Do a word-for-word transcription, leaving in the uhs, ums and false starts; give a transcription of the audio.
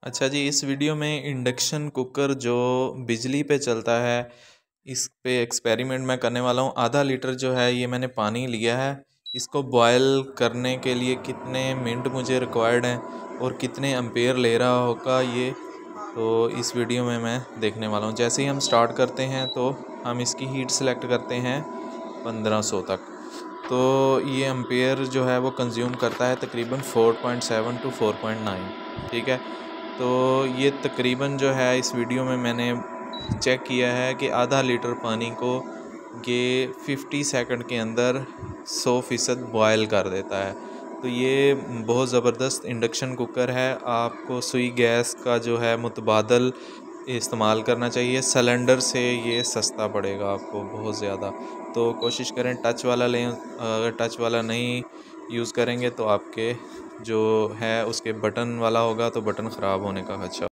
अच्छा जी, इस वीडियो में इंडक्शन कुकर जो बिजली पे चलता है, इस पे एक्सपेरिमेंट मैं करने वाला हूँ। आधा लीटर जो है ये मैंने पानी लिया है। इसको बॉयल करने के लिए कितने मिनट मुझे रिक्वायर्ड हैं और कितने एम्पेयर ले रहा होगा ये, तो इस वीडियो में मैं देखने वाला हूँ। जैसे ही हम स्टार्ट करते हैं तो हम इसकी हीट सेलेक्ट करते हैं पंद्रह सौ तक। तो ये एम्पेयर जो है वो कंज्यूम करता है तकरीबन four point seven to four point nine. ठीक है, तो ये तकरीबन जो है इस वीडियो में मैंने चेक किया है कि आधा लीटर पानी को ये फिफ्टी सेकंड के अंदर सौ फ़ीसद बॉयल कर देता है। तो ये बहुत ज़बरदस्त इंडक्शन कुकर है। आपको सुई गैस का जो है मुतबादल इस्तेमाल करना चाहिए। सिलेंडर से ये सस्ता पड़ेगा आपको बहुत ज़्यादा। तो कोशिश करें टच वाला लें। अगर टच वाला नहीं यूज़ करेंगे तो आपके जो है उसके बटन वाला होगा तो बटन ख़राब होने का खदशा।